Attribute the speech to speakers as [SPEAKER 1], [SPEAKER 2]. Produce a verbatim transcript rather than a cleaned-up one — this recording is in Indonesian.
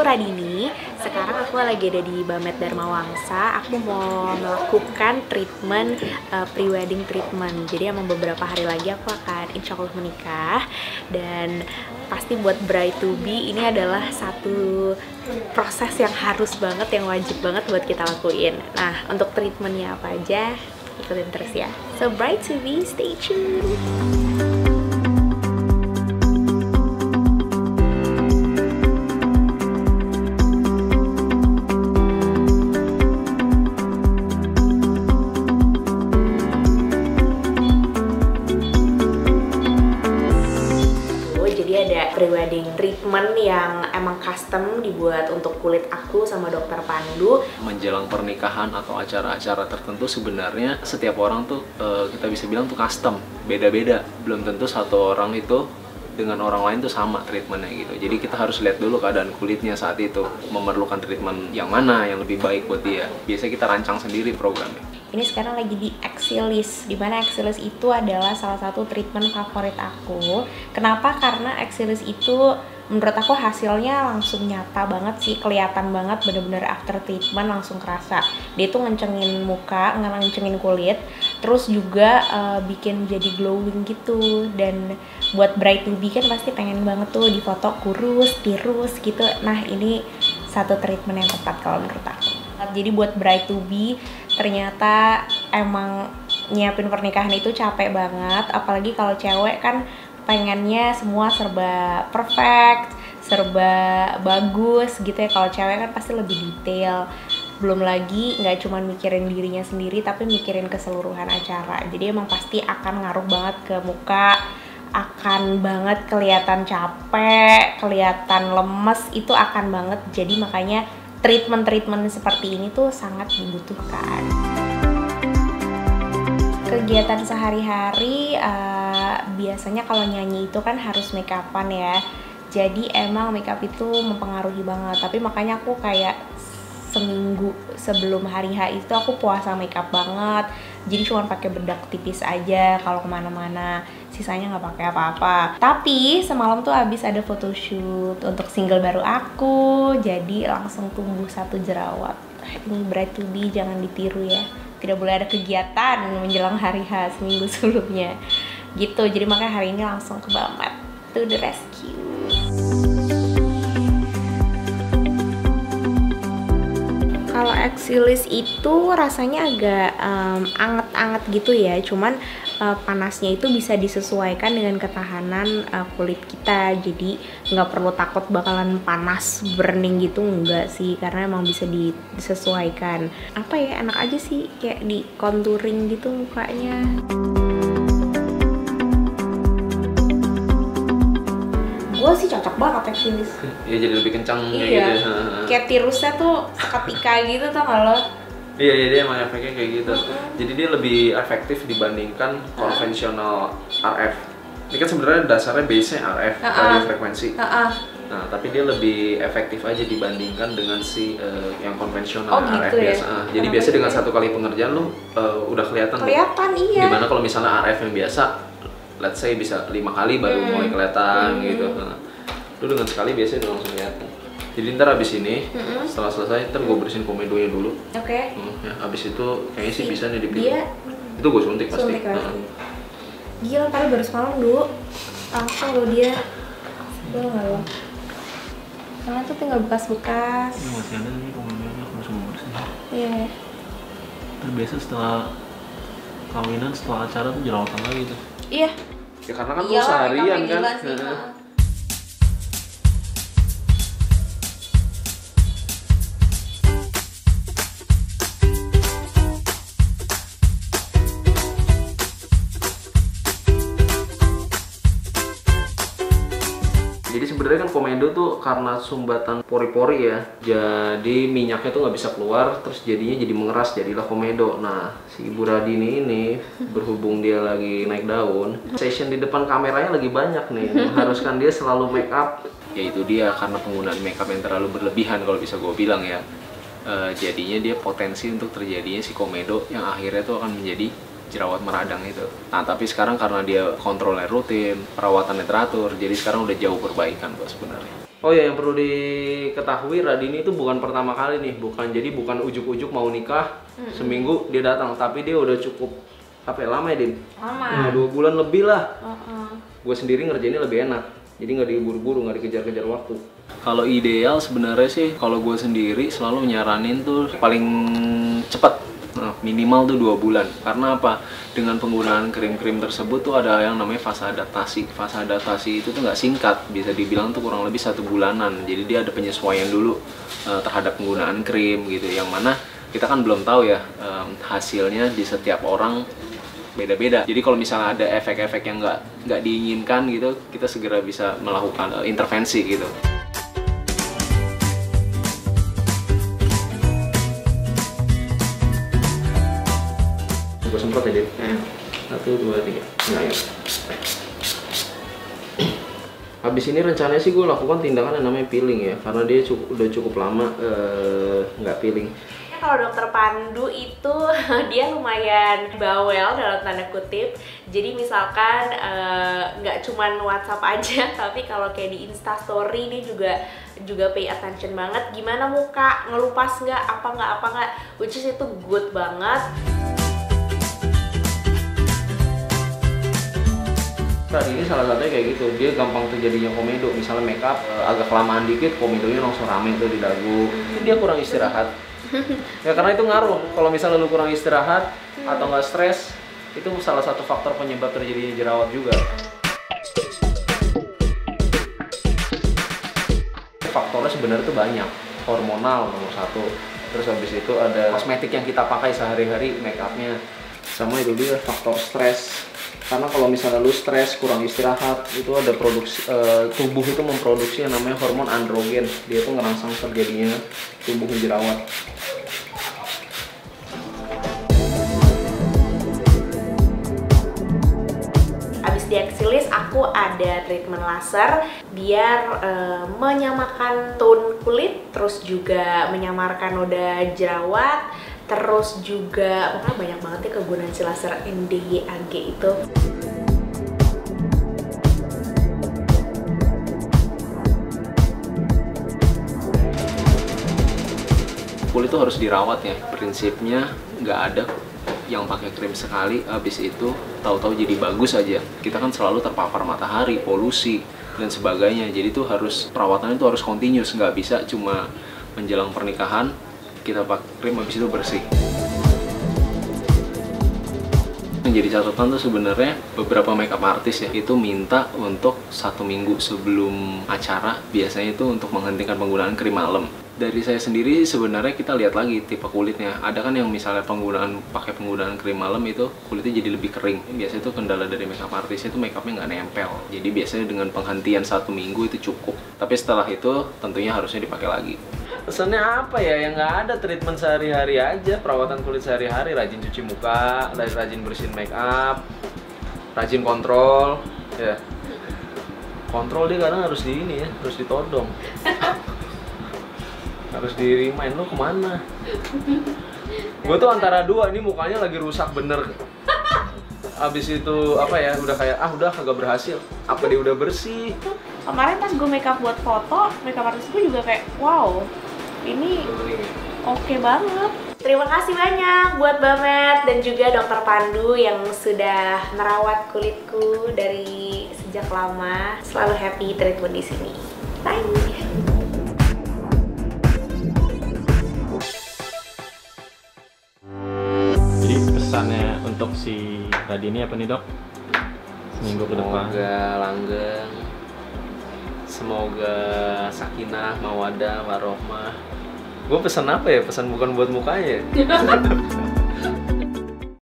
[SPEAKER 1] Radhini. Sekarang aku lagi ada di B M S Dharma Wangsa. Aku mau melakukan treatment uh, pre-wedding treatment. Jadi emang beberapa hari lagi aku akan insya Allah menikah. Dan pasti buat bride to be ini adalah satu proses yang harus banget, yang wajib banget buat kita lakuin. Nah, untuk treatmentnya apa aja, ikutin terus ya. So bride to be, stay tuned. Prewedding treatment yang emang custom dibuat untuk kulit aku sama dokter Pandu.
[SPEAKER 2] Menjelang pernikahan atau acara-acara tertentu sebenarnya setiap orang tuh uh, kita bisa bilang tuh custom, beda-beda. Belum tentu satu orang itu dengan orang lain tuh sama treatmentnya gitu. Jadi kita harus lihat dulu keadaan kulitnya saat itu, memerlukan treatment yang mana yang lebih baik buat dia. Biasanya kita rancang sendiri programnya.
[SPEAKER 1] Ini sekarang lagi di Axialis, dimana Axialis itu adalah salah satu treatment favorit aku. Kenapa? Karena Axialis itu menurut aku hasilnya langsung nyata banget sih, kelihatan banget, bener-bener after treatment langsung kerasa. Dia tuh ngencengin muka, ngencengin kulit, terus juga uh, bikin jadi glowing gitu. Dan buat bride to be kan pasti pengen banget tuh difoto kurus, tirus gitu. Nah, ini satu treatment yang tepat kalau menurut aku. Jadi buat bride to be ternyata emang nyiapin pernikahan itu capek banget, apalagi kalau cewek kan pengennya semua serba perfect, serba bagus gitu ya. Kalau cewek kan pasti lebih detail, belum lagi nggak cuma mikirin dirinya sendiri tapi mikirin keseluruhan acara. Jadi emang pasti akan ngaruh banget ke muka, akan banget kelihatan capek, kelihatan lemes, itu akan banget. Jadi makanya treatment-treatment seperti ini tuh sangat dibutuhkan. Kegiatan sehari-hari uh, biasanya kalau nyanyi itu kan harus make upan ya. Jadi emang make up itu mempengaruhi banget. Tapi makanya aku kayak seminggu sebelum hari H itu aku puasa make up banget. Jadi cuma pakai bedak tipis aja kalau kemana-mana. Sisanya nggak pakai apa-apa. Tapi semalam tuh habis ada photoshoot untuk single baru aku. Jadi langsung tumbuh satu jerawat. Ini bride to be jangan ditiru ya. Tidak boleh ada kegiatan menjelang hari H seminggu sebelumnya. Gitu. Jadi makanya hari ini langsung ke B M S to the rescue. Kalau Axialis itu rasanya agak um, anget-anget gitu ya, cuman uh, panasnya itu bisa disesuaikan dengan ketahanan uh, kulit kita. Jadi nggak perlu takut bakalan panas, burning gitu, enggak sih, karena emang bisa disesuaikan. Apa ya, enak aja sih, kayak di contouring gitu mukanya. Gue sih cocok banget Axialis.
[SPEAKER 2] Iya, jadi lebih kencang kayak
[SPEAKER 1] iya.
[SPEAKER 2] gitu.
[SPEAKER 1] Kayak tirusnya tuh seketika gitu, tau gak lo?
[SPEAKER 2] Iya, iya, dia emang efeknya kayak gitu. Mm-hmm. Jadi dia lebih efektif dibandingkan konvensional R F. Ini kan sebenarnya dasarnya base-nya R F,
[SPEAKER 1] uh-uh.
[SPEAKER 2] radio frekuensi.
[SPEAKER 1] Uh-uh.
[SPEAKER 2] Nah, tapi dia lebih efektif aja dibandingkan dengan si uh, yang konvensional
[SPEAKER 1] oh,
[SPEAKER 2] R F
[SPEAKER 1] gitu
[SPEAKER 2] biasa.
[SPEAKER 1] Ya?
[SPEAKER 2] Uh, jadi biasa dengan satu kali pengerjaan lu uh, udah kelihatan.
[SPEAKER 1] Kelihatan, tuh. Iya.
[SPEAKER 2] Dimana kalau misalnya R F yang biasa, let's say bisa lima kali baru hmm. mulai kelihatan hmm. gitu. Nah, lu dengan sekali biasanya udah langsung kelihatan. Jadi ntar abis ini, hmm. setelah selesai, ntar gue bersihin komedonya dulu. Oke. Okay. Hmm, ya, abis itu kayaknya sih bisa nih dipilih. Dia itu gue suntik pasti. Suntik pasti. Nah.
[SPEAKER 1] Gila, kali baru semalam dulu. Langsung lo dia. Lo nggak lo? Karena tuh tinggal bekas-bekas.
[SPEAKER 2] Ini masih ada nih komedonya, aku langsung bersihin. Iya.
[SPEAKER 1] Yeah.
[SPEAKER 2] Terbiasa setelah kawinan, setelah acara tuh jerawatan lagi tuh.
[SPEAKER 1] Iya.
[SPEAKER 2] Ya karena kan lu seharian kan. Jadi sebenarnya kan komedo tuh karena sumbatan pori-pori ya, jadi minyaknya tuh nggak bisa keluar, terus jadinya jadi mengeras, jadilah komedo. Nah, si Ibu Radhini ini berhubung dia lagi naik daun, session di depan kameranya lagi banyak nih, mengharuskan dia selalu make up. Ya itu dia, karena penggunaan make up yang terlalu berlebihan kalau bisa gue bilang ya, uh, jadinya dia potensi untuk terjadinya si komedo yang akhirnya tuh akan menjadi jerawat meradang itu. Nah tapi sekarang karena dia kontrolnya rutin, perawatannya teratur, jadi sekarang udah jauh perbaikan kok sebenarnya. Oh ya, yang perlu diketahui, Radhini itu bukan pertama kali nih, bukan jadi bukan ujuk-ujuk mau nikah mm-hmm. seminggu dia datang, tapi dia udah cukup apa ya, lama ya Din?
[SPEAKER 1] Lama.
[SPEAKER 2] Nah, dua bulan lebih lah.
[SPEAKER 1] Uh-uh.
[SPEAKER 2] Gue sendiri ngerjainnya lebih enak, jadi nggak diburu-buru, nggak dikejar-kejar waktu. Kalau ideal sebenarnya sih, kalau gue sendiri selalu nyaranin tuh paling cepat. Nah, minimal tuh dua bulan. Karena apa? Dengan penggunaan krim-krim tersebut tuh ada yang namanya fase adaptasi. Fase adaptasi itu tuh nggak singkat, bisa dibilang tuh kurang lebih satu bulanan. Jadi dia ada penyesuaian dulu uh, terhadap penggunaan krim gitu. Yang mana kita kan belum tahu ya um, hasilnya di setiap orang beda-beda. Jadi kalau misalnya ada efek-efek yang nggak nggak diinginkan gitu, kita segera bisa melakukan uh, intervensi gitu. Gue semprot ya, Dit. Satu, dua, tiga. Nah, ya. Habis ini rencananya sih gue lakukan tindakan yang namanya peeling ya, karena dia cukup, udah cukup lama nggak uh, peeling.
[SPEAKER 1] Kalau dokter Pandu itu dia lumayan bawel dalam tanda kutip. Jadi misalkan nggak uh, cuman WhatsApp aja, tapi kalau kayak di Instastory dia juga juga pay attention banget. Gimana muka, ngelupas nggak, apa nggak, apa nggak, which is itu good banget.
[SPEAKER 2] Ini salah satunya kayak gitu, dia gampang terjadinya komedo. Misalnya makeup uh, agak kelamaan dikit, komedonya langsung rame tuh di dagu. Dia kurang istirahat. Ya karena itu ngaruh. Kalau misalnya lu kurang istirahat atau nggak stres, itu salah satu faktor penyebab terjadinya jerawat juga. Faktornya sebenarnya tuh banyak. Hormonal nomor satu. Terus habis itu ada kosmetik yang kita pakai sehari-hari, makeupnya. Sama itu dia faktor stres. Karena kalau misalnya lu stres, kurang istirahat, itu ada produksi uh, tubuh itu memproduksi yang namanya hormon androgen. Dia tuh ngerangsang terjadinya tubuh jerawat.
[SPEAKER 1] Abis di eksilis aku ada treatment laser biar uh, menyamakan tone kulit, terus juga menyamarkan noda jerawat. Terus juga, pokoknya banyak banget ya kegunaan si laser N D Y A G itu.
[SPEAKER 2] Kulit itu harus dirawat ya. Prinsipnya nggak ada yang pakai krim sekali, habis itu tahu-tahu jadi bagus aja. Kita kan selalu terpapar matahari, polusi, dan sebagainya. Jadi tuh harus perawatannya itu harus continuous, nggak bisa cuma menjelang pernikahan kita pakai krim habis itu bersih. Menjadi catatan tuh sebenarnya beberapa makeup artis ya itu minta untuk satu minggu sebelum acara biasanya itu untuk menghentikan penggunaan krim malam. Dari saya sendiri sebenarnya kita lihat lagi tipe kulitnya. Ada kan yang misalnya penggunaan pakai penggunaan krim malam itu kulitnya jadi lebih kering. Biasanya itu kendala dari makeup artis itu makeupnya nggak nempel. Jadi biasanya dengan penghentian satu minggu itu cukup. Tapi setelah itu tentunya harusnya dipakai lagi. Pesannya apa ya? Yang nggak ada, treatment sehari-hari aja, perawatan kulit sehari-hari, rajin cuci muka, rajin bersihin make up, rajin kontrol, ya. Kontrol dia kadang harus di ini ya, harus ditodong, harus di remind lo kemana. Gue tuh antara dua, ini mukanya lagi rusak bener. Abis itu apa ya, udah kayak ah udah kagak berhasil, apa dia udah bersih.
[SPEAKER 1] Kemarin pas gue makeup buat foto, makeup artist gue juga kayak wow, ini oke okay banget. Terima kasih banyak buat Bamet dan juga dokter Pandu yang sudah merawat kulitku dari sejak lama. Selalu happy treatment di sini. Bye.
[SPEAKER 3] Jadi pesannya untuk si Radhini apa nih dok? Seminggu ke depan.
[SPEAKER 2] Semoga langgeng, semoga sakinah, mawadah, warohmah. Gue pesan apa ya? Pesan bukan buat mukanya.